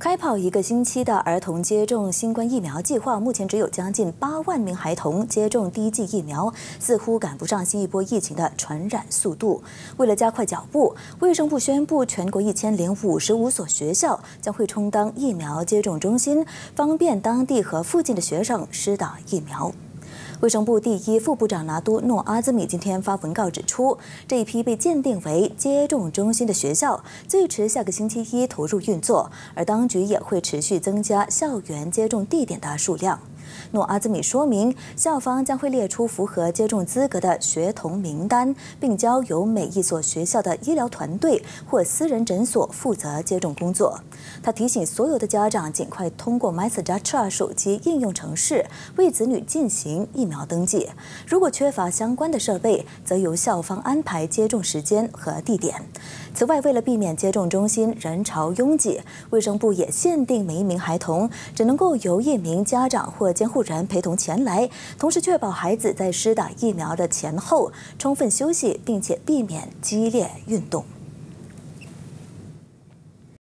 开跑1个星期的儿童接种新冠疫苗计划，目前只有将近8万名孩童接种第1剂疫苗，似乎赶不上新一波疫情的传染速度。为了加快脚步，卫生部宣布，全国1055所学校将会充当疫苗接种中心，方便当地和附近的学生施打疫苗。 卫生部第1副部长拿督诺阿兹米今天发文告指出，这一批被鉴定为接种中心的学校，最迟下个星期一投入运作，而当局也会持续增加校园接种地点的数量。 诺阿兹米说明，校方将会列出符合接种资格的学童名单，并交由每一所学校的医疗团队或私人诊所负责接种工作。他提醒所有的家长尽快通过 MySejahtera 手机应用程式为子女进行疫苗登记。如果缺乏相关的设备，则由校方安排接种时间和地点。此外，为了避免接种中心人潮拥挤，卫生部也限定每一名孩童只能够由1名家长或监护人陪同前来，同时确保孩子在施打疫苗的前后充分休息，并且避免激烈运动。